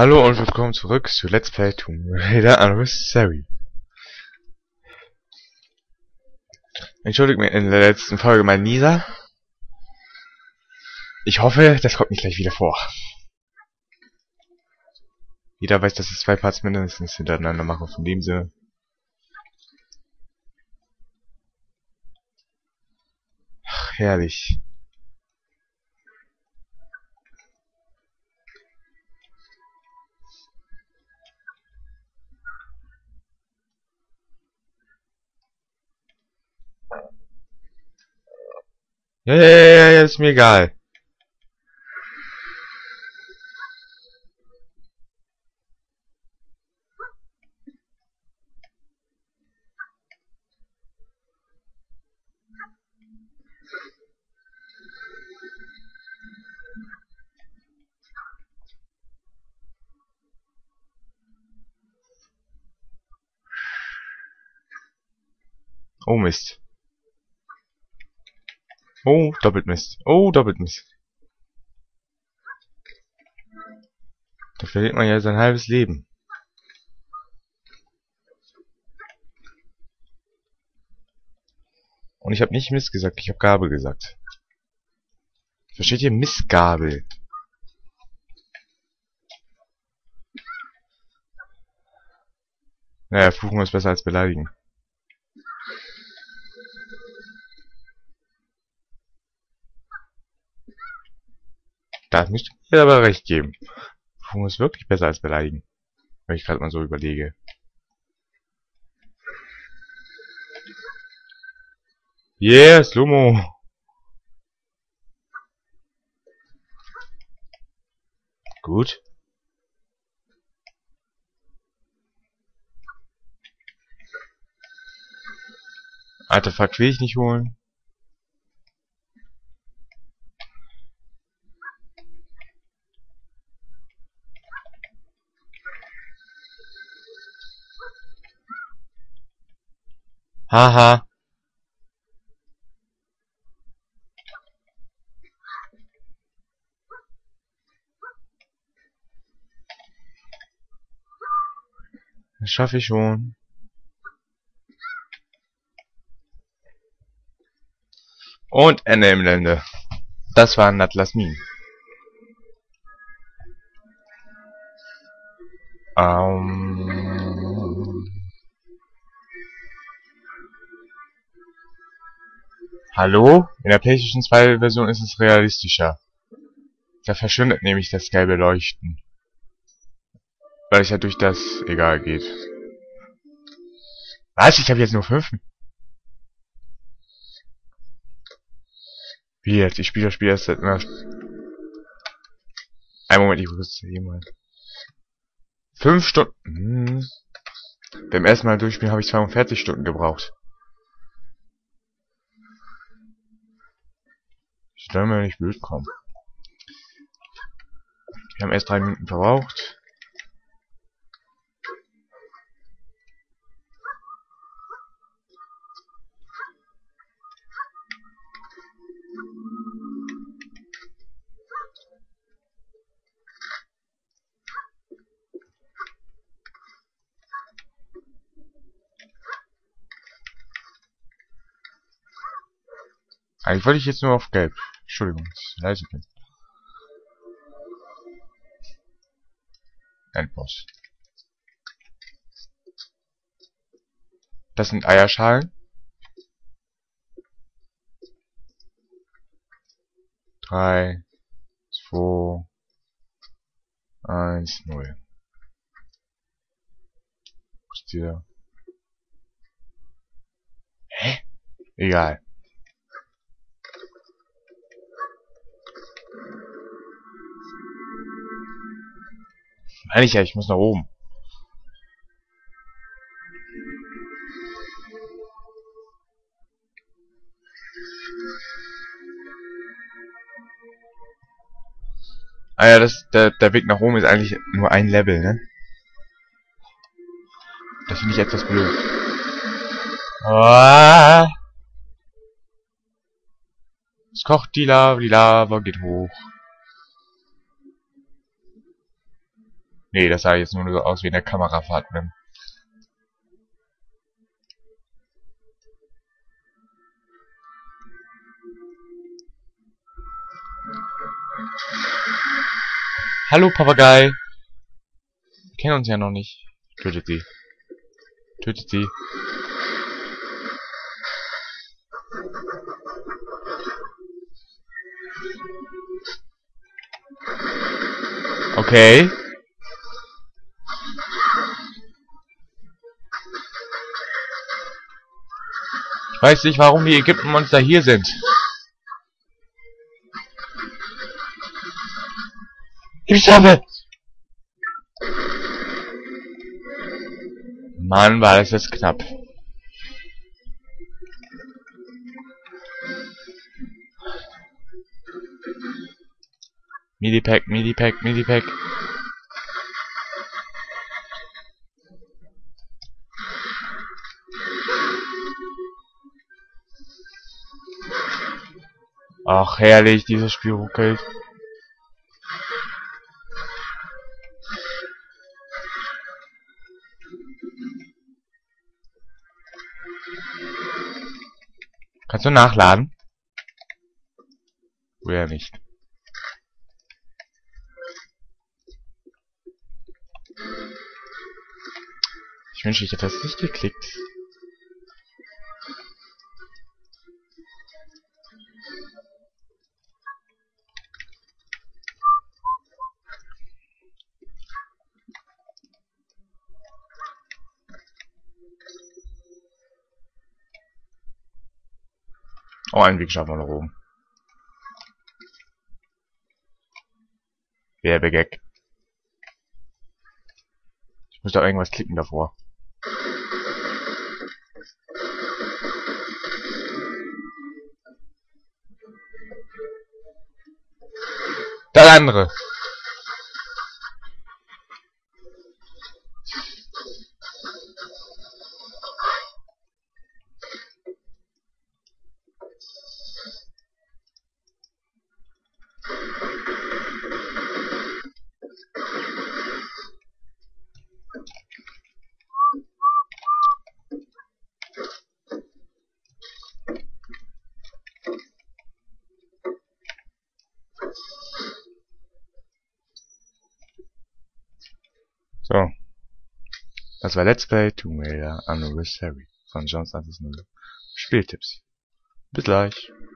Hallo und willkommen zurück zu Let's Play Tomb Raider Anniversary. Entschuldigt mir in der letzten Folge mein Nieser. Ich hoffe, das kommt nicht gleich wieder vor. Jeder weiß, dass es 2 Parts mindestens hintereinander machen, von dem Sinne. Ach, herrlich. Ja, ist mir egal. Oh Mist. Oh, doppelt Mist. Oh, doppelt Mist. Da verliert man ja sein halbes Leben. Und ich habe nicht Mist gesagt, ich habe Gabel gesagt. Versteht ihr? Missgabel. Naja, fluchen ist besser als beleidigen. Da müsst ihr mir aber recht geben. Fluchen ist wirklich besser als beleidigen. Wenn ich gerade mal so überlege. Yeah, Slow-Mo. Gut. Artefakt will ich nicht holen. Haha. Das schaffe ich schon. Und Ende im Gelände. Das war Atlas Mine. Hallo? In der PlayStation 2 Version ist es realistischer. Da verschwindet nämlich das gelbe Leuchten. Weil es ja durch das egal geht. Was? Ich habe jetzt nur 5? Wie jetzt? Ich spiele das Spiel erst seit einer... Einen Moment, ich muss hier mal... 5 Stunden... Beim ersten Mal durchspielen habe ich 42 Stunden gebraucht. Ich soll mir nicht blöd kommen. Wir haben erst 3 Minuten verbraucht. Eigentlich wollte ich jetzt nur auf Gelb. Entschuldigung, dass ich leise bin. Endboss. Das sind Eierschalen. 3, 2, 1, 0. Wo ist dieser? Hä? Egal. Meine ich ja, ich muss nach oben. Ah ja, der Weg nach oben ist eigentlich nur ein Level, ne? Das finde ich etwas blöd. Ah! Es kocht die Lava geht hoch. Nee, das sah jetzt nur so aus wie in der Kamerafahrt. Ne? Hallo, Papagei. Wir kennen uns ja noch nicht. Tötet sie. Tötet sie. Okay. Ich weiß nicht, warum die Ägyptenmonster hier sind. Ich habe. Mann, war das jetzt knapp. Medipack, Medipack, Medipack. Ach, herrlich, dieses Spiel ruckelt. Kannst du nachladen? Oder nicht? Ich wünsche, ich hätte das nicht geklickt. Oh, einen Weg schaffen wir nach oben. Werbegag. Ich muss da irgendwas klicken davor. Das andere. So. Das war Let's Play Tomb Raider Anniversary von John 20.0. Spieltipps. Bis gleich.